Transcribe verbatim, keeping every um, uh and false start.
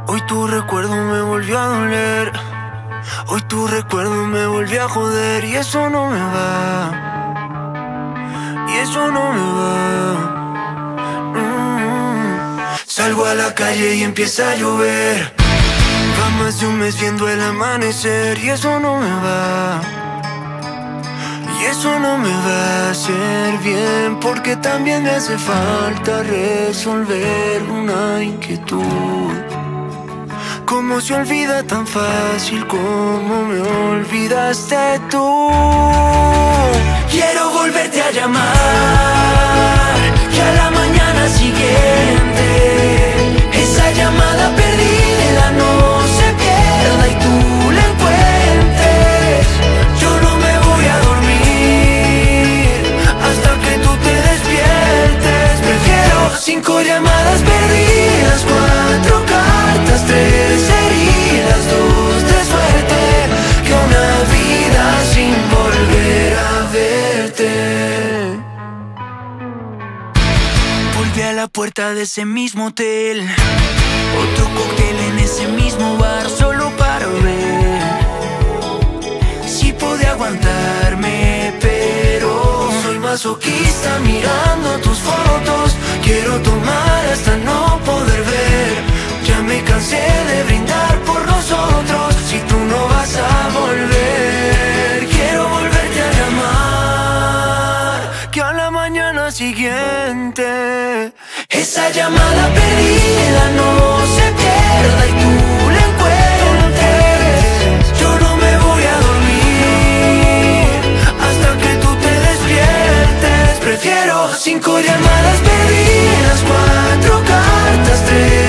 Hoy tu recuerdo me volvió a doler. Hoy tu recuerdo me volvió a joder. Y eso no me va. Y eso no me va. mm. Salgo a la calle y empieza a llover. Va más de un mes viendo el amanecer. Y eso no me va. Y eso no me va a hacer bien, porque también me hace falta resolver una inquietud. ¿Cómo se olvida tan fácil como me olvidaste tú? Quiero volverte a llamar, que a la mañana siguiente esa llamada perdida no se pierda y tú la encuentres. Yo no me voy a dormir hasta que tú te despiertes. Prefiero cinco llamadas perdidas, cuatro cartas, tres heridas, dos de suerte, que una vida sin volver a verte. Volví a la puerta de ese mismo hotel, otro cóctel en ese mismo bar, solo para ver si podía aguantarme, pero soy masoquista mirando tus fotos. Quiero tomar hasta no poder ver. Ya me cansé de brindar por nosotros si tú no vas a volver. Quiero volverte a llamar, que a la mañana siguiente esa llamada perdida no se pierda y tú la encuentres. Yo no me voy a dormir hasta que tú te despiertes. Prefiero cinco llamadas perdidas, cuatro cartas, tres